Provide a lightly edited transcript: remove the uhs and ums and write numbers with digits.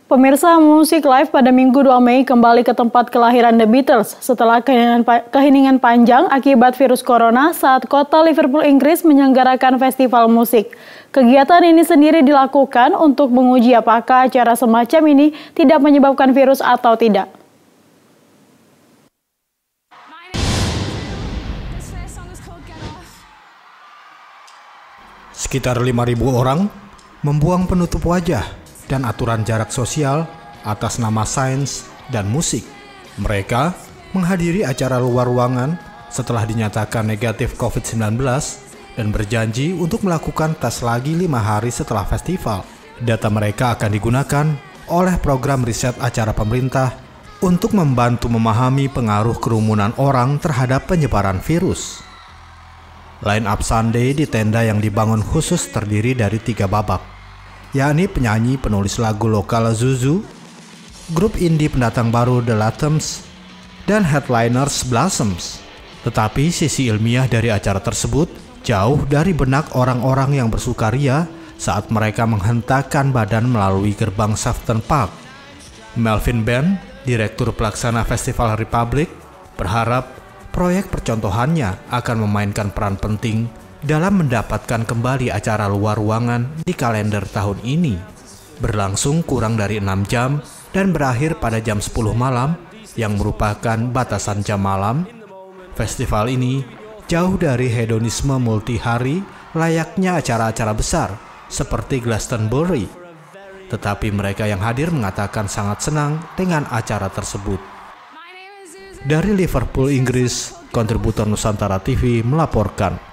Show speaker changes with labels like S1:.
S1: Pemirsa, musik live pada Minggu 2 Mei kembali ke tempat kelahiran The Beatles setelah keheningan panjang akibat virus corona saat kota Liverpool, Inggris menyelenggarakan festival musik. Kegiatan ini sendiri dilakukan untuk menguji apakah acara semacam ini tidak menyebabkan virus atau tidak.
S2: Sekitar 5.000 orang membuang penutup wajah dan aturan jarak sosial atas nama sains dan musik. Mereka menghadiri acara luar ruangan setelah dinyatakan negatif COVID-19 dan berjanji untuk melakukan tes lagi 5 hari setelah festival. Data mereka akan digunakan oleh program riset acara pemerintah untuk membantu memahami pengaruh kerumunan orang terhadap penyebaran virus. Line up Sunday di tenda yang dibangun khusus terdiri dari 3 babak, yakni penyanyi penulis lagu lokal Zuzu, grup indie pendatang baru The Latums, dan headliners Blossoms. Tetapi sisi ilmiah dari acara tersebut jauh dari benak orang-orang yang bersukaria saat mereka menghentakkan badan melalui gerbang Sefton Park. Melvin Benn, direktur pelaksana Festival Republic, berharap proyek percontohannya akan memainkan peran penting dalam mendapatkan kembali acara luar ruangan di kalender tahun ini. Berlangsung kurang dari 6 jam dan berakhir pada jam 10 malam yang merupakan batasan jam malam. Festival ini jauh dari hedonisme multi hari layaknya acara-acara besar seperti Glastonbury. Tetapi mereka yang hadir mengatakan sangat senang dengan acara tersebut. Dari Liverpool, Inggris, kontributor Nusantara TV melaporkan.